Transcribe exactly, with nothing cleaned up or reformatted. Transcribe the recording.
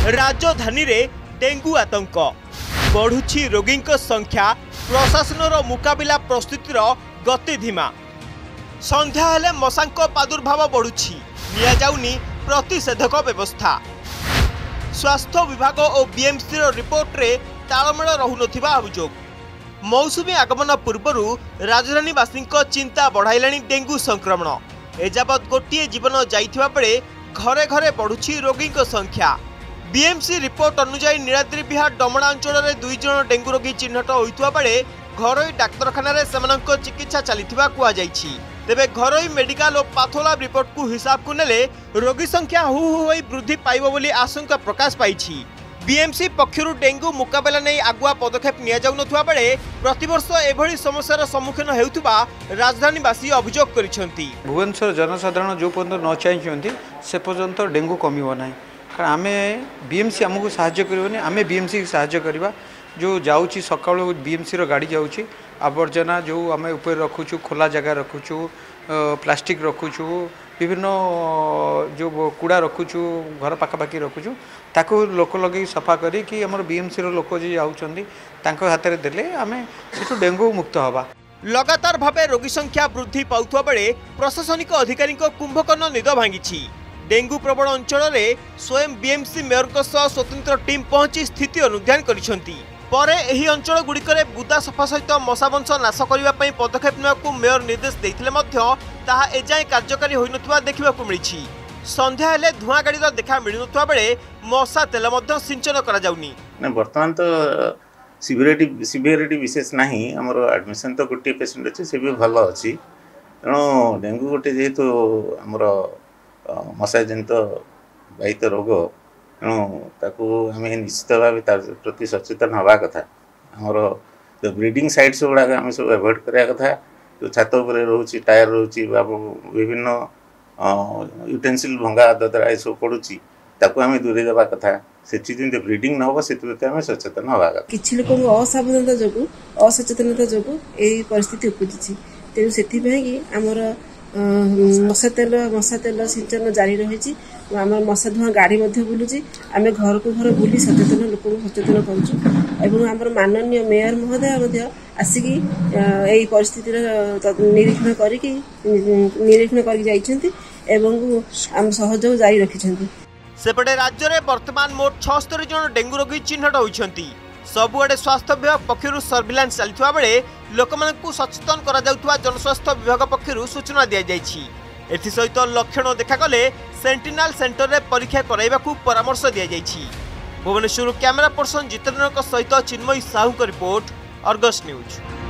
राजधानी रे डेंगू आतंक बढ़ुछि रोगी संख्या प्रशासन मुकाबिला प्रस्तुतिर गति धीमा संध्या हेले मशांक प्रादुर्भाव बढ़ुछि निया जाउनी प्रतिषेधक व्यवस्था स्वास्थ्य विभाग और बीएमसी रिपोर्ट रे तालमेल रहुनथिबा अभियोग मौसुमी आगमन पूर्वर राजधानीवासी चिंता बढ़ाइलाणी डेंगू संक्रमण एजावत गोटे जीवन जाइथिबा बेले घरे घरे बढ़ुछि रोगी संख्या बीएमसी रिपोर्ट अनुसार नीलाद्री बिहार डमणा अंचल में दुई जन डेंगू रोगी चिन्हट होता बेले घरोई डाक्तखाना चिकित्सा चलता कहुई तेबे घरोई मेडिकल और पाथोलाब रिपोर्ट को हिसाब को नेले रोगी संख्या हु हु वृद्धि पाइब बोली आशंका प्रकाश पाई। बीएमसी पक्षर डेंगू मुकाबला नहीं आगुआ पदक्षेप नियाजाउनथुवा बेले प्रतिवर्ष एभली समस्यार सम्मुखीन हेउथुबा राजधानीवासी अभियोग करिसेंती। भुवनेश्वर जनसाधारण जो पर्यंत न चाहते से पर्यंत डेंगू कमिब ना कारण आम बीएमसी आमको साहाय्य करबनी आम बीएमसी की साहाय्य करवा जो जाऊँगी सका बीएमसी रो गाड़ी जाऊँगी आवर्जना जो आम ऊपर रखुचु खोला जगह रखुचु प्लास्टिक रखुचु विभिन्न जो कूड़ा रखुचु घर पाखापाखि रखुचु ताको लोक लगे सफा करी कि आम बीएमसी रो लोक जी जाऊँगी हाथ में देले आम से डेंगू मुक्त हवा। लगातार भावे रोगी संख्या वृद्धि पाउथुवा बेले प्रशासनिक अधिकारी कुंभकर्ण निद भांगी डेंगू प्रबल अंचल में स्वयं बीएमसी मेयर स्वतंत्र टीम पहुंची स्थिति अनुध्यान करिसेंती। परे एही अंचल गुड़िकरे बुदा सफा सहित मशावंश नाश करने पदक्षेप नेबाकू मेयर निर्देश देथिले मध्य ताहा एजाए कार्यकारी होइनथुवा देखिबाकू मिलिछि। संध्या हेले धुआं गाड़ीर देखा मिलुनथुवा बेले मशा तेल मध्य सिंचन करा जाउनी। वर्तमान तो सिवियरिटी सिवियरिटी विशेष नहीं आमर एडमिशन तो गोटे पेसेंट अच्छे से भी भल अच्छी तेणु डेंगू गोटे जेहेतु आमर मशा जनित बाहित रोग तेणु ताकू आम निश्चित भाव तार प्रति सचेतन हवा कथा आमर जो ब्रीडिंग साइट्स गुड़ाक आम सब एवॉइड करा कथा जो छात उपर रोचे टायर रोचे विभिन्न यूटेनसिल भंगा ददरा ये सब पड़ुची ताकू आम दूरे देवा कथा से ब्रीडिंग न हो से सचेतन हवा कथा। किछि लोक असावधानता जो असचेतनता जो यही परिस्थिति उपजी तेणु से आमर मशा तेल मशा तेल सिंचन जारी रही आम मशा धुआं गाड़ी बुलूची आम घर को घर बुली सचेतन लोक सचेतन करूँ आम माननीय मेयर महोदय आसिक यही परिस्थिति निरीक्षण करके निरीक्षण कर सहयोग जारी रखिंट। सेपटे राज्य में वर्तमान मोट छस्तरी जन डेंगू रोगी चिन्हट होती सबुआडे स्वास्थ्य विभाग पक्षर सर्विलांस चलता बेले लोक सचेतन करा जनस्वास्थ्य विभाग पक्षर सूचना दी जाइए। एसत लक्षण देखागले सेंटिनल सेंटर में परीक्षा कराइबाकू परामर्श दी जाइए। भुवनेश्वर कैमेरा पर्सन जितेंद्र सहित चिन्मयी साहू का रिपोर्ट अर्गस न्यूज।